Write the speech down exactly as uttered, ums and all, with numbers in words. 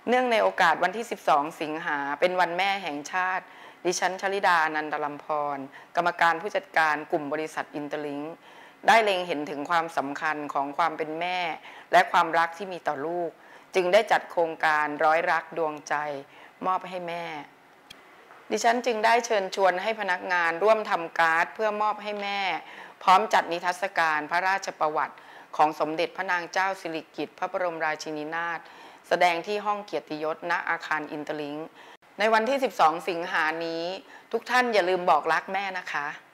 เนื่องในโอกาสวันที่สิบสองสิงหาเป็นวันแม่แห่งชาติดิฉันชลิดานันทลัมพรกรรมการผู้จัดการกลุ่มบริษัทอินเตอร์ลิงค์ได้เล็งเห็นถึงความสำคัญของความเป็นแม่และความรักที่มีต่อลูกจึงได้จัดโครงการร้อยรักดวงใจมอบให้แม่ดิฉันจึงได้เชิญชวนให้พนักงานร่วมทำการ์ดเพื่อมอบให้แม่พร้อมจัดนิทรรศการพระราชประวัติของสมเด็จพระนางเจ้าสิริกิติ์พระบรมราชินีนาถแสดงที่ห้องเกียรติยศณอาคารอินเตอร์ลิงค์ในวันที่สิบสองสิงหานี้ทุกท่านอย่าลืมบอกรักแม่นะคะ